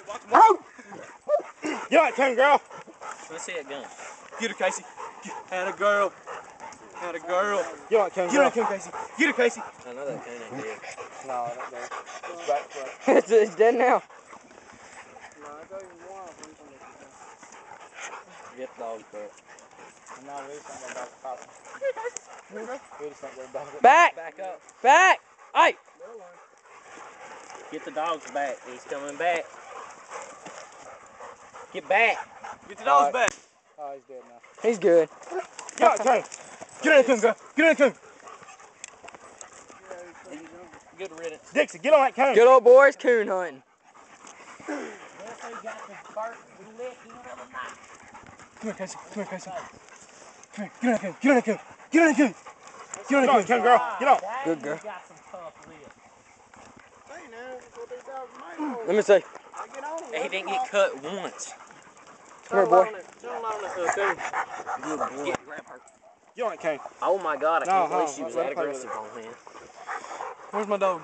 You like Coon, girl? Let's see that gun. Get her, Casey. Had a girl. Had a girl. You like Coon, girl? Get her, Coon, Casey. Get her, Casey. I know that Coon ain't dead. No, that goes. It's back front. It's dead now. No, I don't even want to. Get the dog back. No, we just don't go back to popping. We just don't go back. Back! Back up. Back! Hey! Get the dogs back. He's coming back. Get back. Get the dogs back. Oh, he's dead now. He's good. Get out, Coon. Get in the Coon, girl. Get in the Coon. Good riddance. Dixie, get on that Coon. Good old boys coon hunting. Come here, Casey. Come here, Casey. Come here. Get on that Coon. Get on that Coon. Get on that Coon. Get on that Coon, girl. Get on. Good girl. Got some tough lips. Let me see. He didn't get cut once. Come here, boy. Good boy. Grab her. Get on that Coon. Oh my God, I can't No, believe she was let that her play with aggressive on him. Where's my dog?